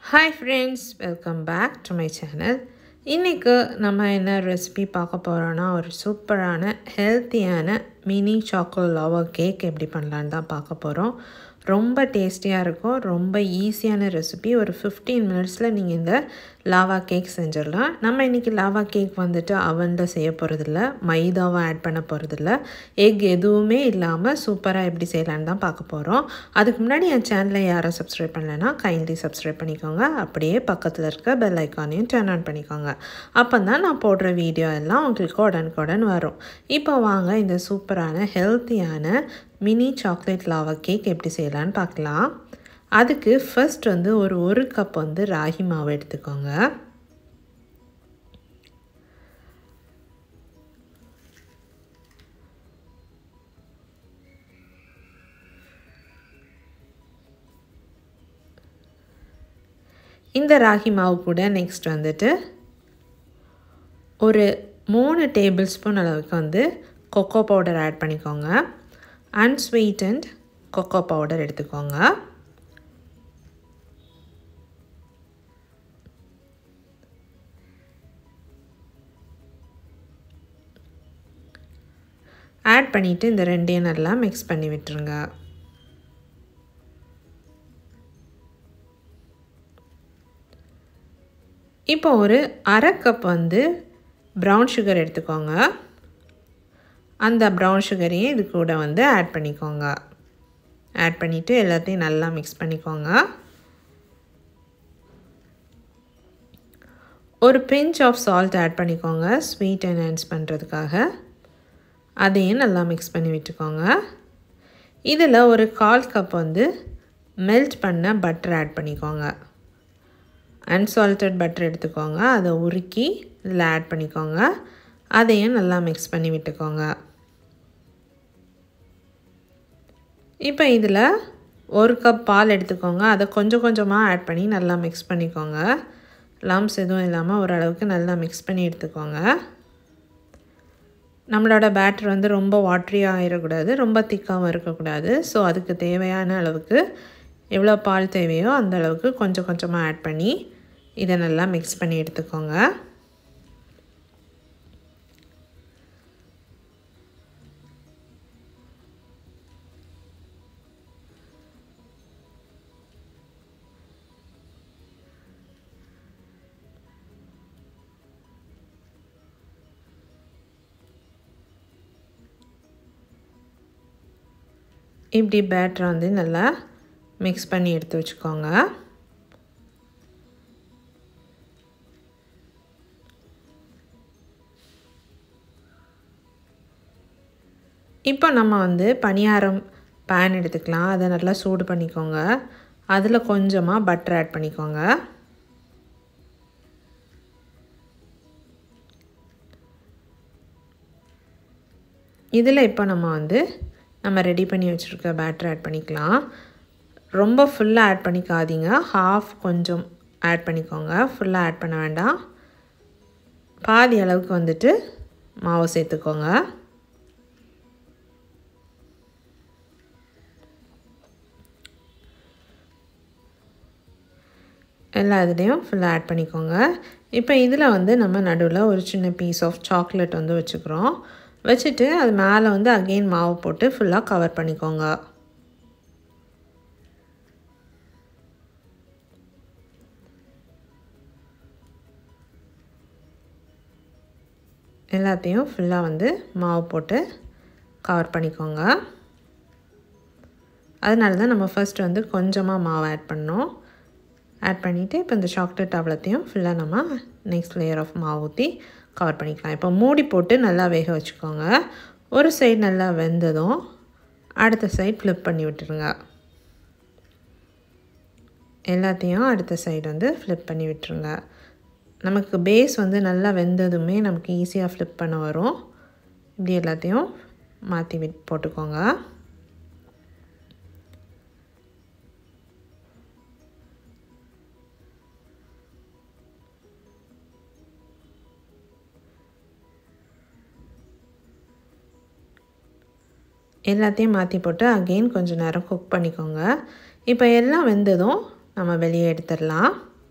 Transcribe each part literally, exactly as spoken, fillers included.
Hi friends, welcome back to my channel. இன்னைக்கு நம்ம என்ன ரெசிபி பார்க்க போறோம்னா ஒரு சூப்பரான ஹெல்த்தியான மினி சாக்கோ லவா கேக் எப்படி பண்ணலாம்னு தான் பார்க்க போறோம். ரொம்ப டேஸ்டியா இருக்கும். ரொம்ப ஈஸியான ரெசிபி. ஒரு fifteen மினிட்ஸ்ல நீங்க இந்த லாவா கேக் செஞ்சிரலாம். நம்ம இன்னைக்கு லாவா கேக் வந்துட்டு அவன்ல செய்ய போறது இல்ல. மைதாவை ஆட் பண்ண போறது இல்ல. எக் எதுவுமே இல்லாம சூப்பரா எப்படி செய்யலாம்னு தான் பார்க்க போறோம். அதுக்கு முன்னாடி என் சேனலை யாரும் சப்ஸ்கிரைப் பண்ணலனா கைண்ட்லி சப்ஸ்கிரைப் பண்ணிக்கோங்க. அப்படியே பக்கத்துல இருக்க பெல் ஐகானையும் டர்ன் ஆன் பண்ணிக்கோங்க. அப்பதான் நான் போடுற வீடியோ எல்லாம் உங்களுக்கு உடனுக்குடன் வரும். இப்போ வாங்க இந்த சூப்பரான ஹெல்த்தியான மினி சாக்லேட் லாவா கேக் எப்படி செய்யலாம்னு பார்க்கலாம். அதுக்கு ஃபர்ஸ்ட் வந்து ஒரு ஒரு கப் வந்து ராகி மாவு எடுத்துக்கோங்க. இந்த ராகி மாவு கூட நெக்ஸ்ட் வந்துட்டு ஒரு மூணு டேபிள் ஸ்பூன் அளவுக்கு வந்து கொக்கோ பவுடர் ஆட் பண்ணிக்கோங்க. அன்ஸ்வீட்டன்ட் கொக்கோ பவுடர் எடுத்துக்கோங்க. ஆட் பண்ணிட்டு இந்த ரெண்டையும் நல்லா மிக்ஸ் பண்ணி விட்டுருங்க. இப்போ ஒரு அரை கப் வந்து ப்ரௌன் சுகர் எடுத்துக்கோங்க. அந்த ப்ரௌன் சுகரையும் இது கூட வந்து ஆட் பண்ணிக்கோங்க. ஆட் பண்ணிவிட்டு எல்லாத்தையும் நல்லா மிக்ஸ் பண்ணிக்கோங்க. ஒரு பிஞ்ச் ஆஃப் சால்ட் ஆட் பண்ணிக்கோங்க ஸ்வீட் என்ஹான்ஸ் பண்ணுறதுக்காக. அதையும் நல்லா மிக்ஸ் பண்ணி விட்டுக்கோங்க. இதில் ஒரு கால் கப் வந்து மெல்ட் பண்ண பட்டர் ஆட் பண்ணிக்கோங்க. அன்சால்டட் பட்டர் எடுத்துக்கோங்க. அதை உருக்கி இதில் ஆட் பண்ணிக்கோங்க. அதையும் நல்லா மிக்ஸ் பண்ணி விட்டுக்கோங்க. இப்போ இதில் ஒரு கப் பால் எடுத்துக்கோங்க. அதை கொஞ்சம் கொஞ்சமாக ஆட் பண்ணி நல்லா மிக்ஸ் பண்ணிக்கோங்க. லம்ப்ஸ் எதுவும் இல்லாமல் ஓரளவுக்கு நல்லா மிக்ஸ் பண்ணி எடுத்துக்கோங்க. நம்மளோட பேட்டர் வந்து ரொம்ப வாட்டரியாக ஆகிடக்கூடாது, ரொம்ப திக்காகவும் இருக்கக்கூடாது. ஸோ அதுக்கு தேவையான அளவுக்கு எவ்வளோ பால் தேவையோ அந்த அளவுக்கு கொஞ்சம் கொஞ்சமாக ஆட் பண்ணி இதை நல்லா மிக்ஸ் பண்ணி எடுத்துக்கோங்க. இப்படி பேட்டரை வந்து நல்லா மிக்ஸ் பண்ணி எடுத்து வச்சுக்கோங்க. இப்போ நம்ம வந்து பனியாரம் பேன் எடுத்துக்கலாம். அதை நல்லா சூடு பண்ணிக்கோங்க. அதில் கொஞ்சமாக பட்டர் ஆட் பண்ணிக்கோங்க. இதில் இப்போ நம்ம வந்து நம்ம ரெடி பண்ணி வச்சுருக்க பேட்டர் ஆட் பண்ணிக்கலாம். ரொம்ப ஃபுல்லாக ஆட் பண்ணிக்காதீங்க. ஹாஃப் கொஞ்சம் ஆட் பண்ணிக்கோங்க. ஃபுல்லாக ஆட் பண்ண வேண்டாம். பாதி அளவுக்கு வந்துட்டு மாவு சேர்த்துக்கோங்க. எல்லா இதுலேயும் ஃபுல்லாக ஆட் பண்ணிக்கோங்க. இப்போ இதில் வந்து நம்ம நடுவில் ஒரு சின்ன பீஸ் ஆஃப் சாக்லேட் வந்து வச்சுக்கிறோம். வச்சுட்டு அது மேலே வந்து அகெயின் மாவு போட்டு ஃபுல்லாக கவர் பண்ணிக்கோங்க. எல்லாத்தையும் ஃபுல்லாக வந்து மாவு போட்டு கவர் பண்ணிக்கோங்க. அதனால தான் நம்ம ஃபர்ஸ்ட் வந்து கொஞ்சமாக மாவு ஆட் பண்ணோம். ஆட் பண்ணிவிட்டு இப்போ இந்த சாக்லேட் அவ்வளோத்தையும் ஃபுல்லாக நம்ம நெக்ஸ்ட் லேயர் ஆஃப் மாவு ஊற்றி கவர் பண்ணிக்கலாம். இப்போ மூடி போட்டு நல்லா வேக வச்சுக்கோங்க. ஒரு சைடு நல்லா வெந்ததும் அடுத்த சைடு ஃப்ளிப் பண்ணி விட்டுருங்க. எல்லாத்தையும் அடுத்த சைடு வந்து ஃப்ளிப் பண்ணி விட்டுருங்க. நமக்கு பேஸ் வந்து நல்லா வெந்ததுமே நமக்கு ஈஸியாக ஃப்ளிப் பண்ண வரும். இப்படி எல்லாத்தையும் மாற்றி விட் போட்டுக்கோங்க. எல்லாத்தையும் மாற்றி போட்டு அகெயின் கொஞ்சம் நேரம் குக் பண்ணிக்கோங்க. இப்போ எல்லாம் வெந்ததும் நம்ம வெளியே எடுத்துடலாம்.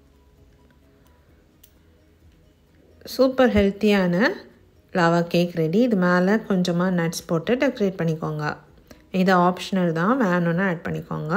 சூப்பர் ஹெல்த்தியான lava கேக் ரெடி. இது மேலே கொஞ்சமாக நட்ஸ் போட்டு டெக்கரேட் பண்ணிக்கோங்க. இது ஆப்ஷனல் தான், வேணும்னா ஆட் பண்ணிக்கோங்க.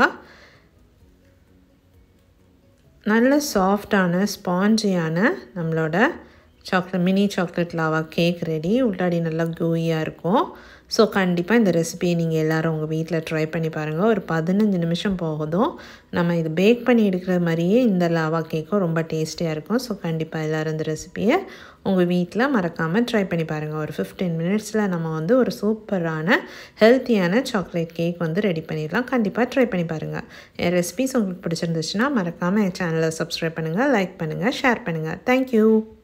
நல்ல சாஃப்டான ஸ்பாஞ்சியான நம்மளோட chocolate mini chocolate lava cake ready. உள்ளாடி நல்லா கூயியாக இருக்கும். ஸோ கண்டிப்பாக இந்த ரெசிபியை நீங்கள் எல்லோரும் உங்கள் வீட்டில் ட்ரை பண்ணி பாருங்கள். ஒரு பதினஞ்சு நிமிஷம் போகுதும். நம்ம இது பேக் பண்ணி எடுக்கிற மாதிரியே இந்த லாவா கேக்கும் ரொம்ப டேஸ்டியாக இருக்கும். ஸோ கண்டிப்பாக எல்லோரும் இந்த ரெசிபியை உங்கள் வீட்டில் மறக்காமல் ட்ரை பண்ணி பாருங்கள். ஒரு ஃபிஃப்டீன் மினிட்ஸில் நம்ம வந்து ஒரு சூப்பரான ஹெல்த்தியான சாக்லேட் கேக் வந்து ரெடி பண்ணிடலாம். கண்டிப்பாக ட்ரை பண்ணி பாருங்கள். என் ரெசிபிஸ் உங்களுக்கு பிடிச்சிருந்துச்சுன்னா மறக்காமல் என் சேனலை சப்ஸ்கிரைப் பண்ணுங்கள், லைக் பண்ணுங்கள், ஷேர் பண்ணுங்கள். தேங்க்யூ.